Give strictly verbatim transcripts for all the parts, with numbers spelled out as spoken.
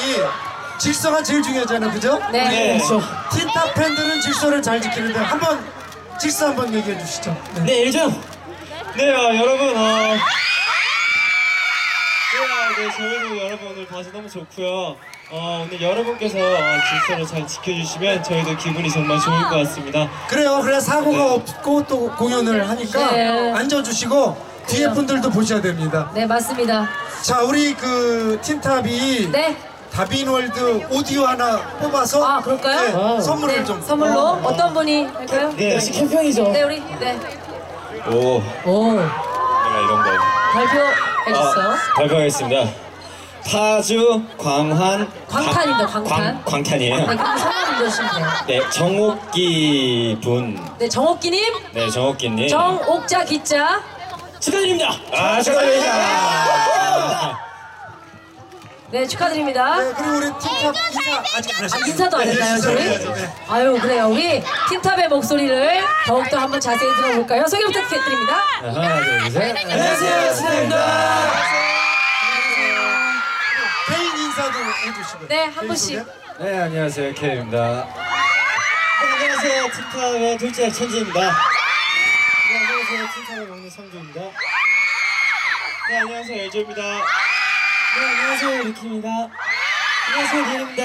질서가 제일 중요하잖아요, 그죠? 네. 네. 그렇죠. 틴탑 팬들은 질서를 잘 지키는데 한번 질서 한번 얘기해 주시죠. 네. 네, 일정. 네, 어, 여러분, 어. 네, 네, 저희도 여러분 오늘 봐서 너무 좋고요. 어, 오늘 여러분께서 어, 질서를 잘 지켜주시면 저희도 기분이 정말 좋을 것 같습니다. 그래요. 그래 사고가 네. 없고 또 공연을 하니까 네. 앉아주시고 뒤에 분들도 보셔야 됩니다. 네, 맞습니다. 자, 우리 그 틴탑이 네. 다빈월드 오디오 하나 뽑아서 아, 그럴까요? 네, 선물을 네, 좀 선물로 어떤 분이 할까요? 네, 역시 캠핑이죠. 네, 우리 네. 오, 오, 내가 이런 거 발표해 주세요. 아, 발표하겠습니다. 파주 광환 광탄입니다, 광- 광탄. 광, 광탄이에요. 네, 그럼 성함 읽어주시면 돼요. 네, 정옥기 분, 네, 정옥기님, 네, 정옥기님 정옥자 기자. 축하드립니다. 아, 축하드립니다. 네, 축하드립니다. 네, 그리고 우리 틴탑 인사 아직 안 아, 하셨어요. 인사도 안 했나요, 저희? 네. 아유, 그래요. 우리 틴탑의 목소리를 더욱더 한번 자세히 들어볼까요? 소개 부탁드립니다. 하나, 둘, 셋. 안녕하세요, 신하입니다. 개인 인사도 해주시고요. 네, 한 개인 분씩. 소개. 네, 안녕하세요, K입니다. 네, 안녕하세요, 틴탑의 둘째 천지입니다. 네, 안녕하세요, 틴탑의 막내 성주입니다. 네, 안녕하세요, 엘조입니다. 네, 안녕하세요, 리키입니다. 안녕하세요, 리입니다.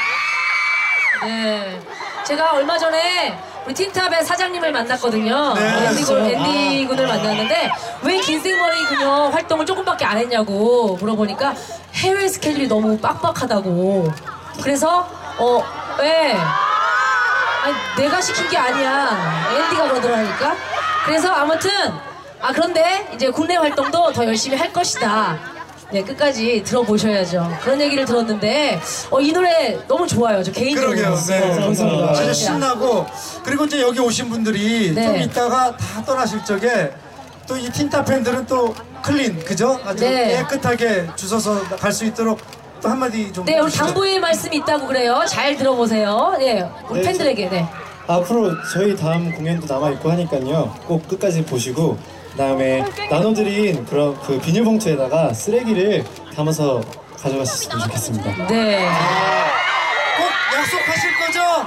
네. 제가 얼마 전에 우리 틴탑의 사장님을 만났거든요. 네, 앤디 군, 앤디 군을 만났는데 왜 긴생머리 그녀 활동을 조금밖에 안 했냐고 물어보니까 해외 스케줄이 너무 빡빡하다고. 그래서 어, 왜? 아니, 내가 시킨 게 아니야. 앤디가 그러더라니까. 그래서 아무튼 아 그런데 이제 국내 활동도 더 열심히 할 것이다. 네, 끝까지 들어보셔야죠. 그런 얘기를 들었는데 어, 이 노래 너무 좋아요. 저 개인적으로. 그러게요. 네, 감사합니다. 진짜 진짜. 신나고 그리고 이제 여기 오신 분들이 네. 좀 이따가 다 떠나실 적에 또 이 틴탑 팬들은 또 클린, 그죠? 아주 네. 깨끗하게 주워서 갈 수 있도록 또 한마디 좀. 네, 우리 해주시죠. 당부의 말씀이 있다고 그래요. 잘 들어보세요. 네, 우리 네, 팬들에게. 네. 앞으로 저희 다음 공연도 남아있고 하니까요 꼭 끝까지 보시고 그다음에 나눠드린 그런 그 비닐봉투에다가 쓰레기를 담아서 가져가셨으면 좋겠습니다. 네. 꼭 약속하실 거죠?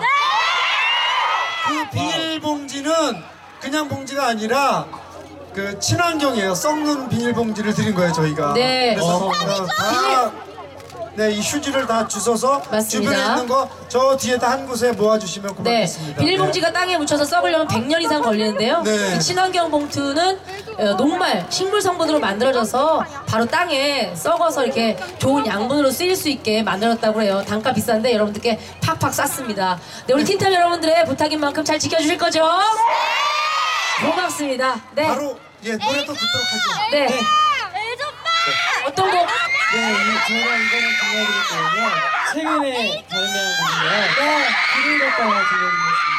그 비닐봉지는 그냥 봉지가 아니라 그 친환경이에요. 썩는 비닐봉지를 드린 거예요, 저희가. 네. 그래서 어. 어, 다 네, 이 휴지를 다 주워서 맞습니다. 주변에 있는 거 저 뒤에다 한 곳에 모아주시면 네. 고맙겠습니다. 비닐봉지가 땅에 묻혀서 썩으려면 백 년 이상 걸리는데요. 네. 이 친환경 봉투는 어, 녹말, 식물 성분으로 만들어져서 바로 땅에 썩어서 이렇게 좋은 양분으로 쓰일 수 있게 만들었다고 해요. 단가 비싼데 여러분들께 팍팍 쌌습니다. 네, 우리 틴탑 여러분들의 부탁인 만큼 잘 지켜주실 거죠? 고맙습니다. 네. 바로 예 노래 또 듣도록 하죠. 네. 어떤 곡? 네, 이, 저희가 이거는 들려드릴 거예요. 최근에 발매한 곡인데요. 네. 길을 걷다가 들려드리겠습니다.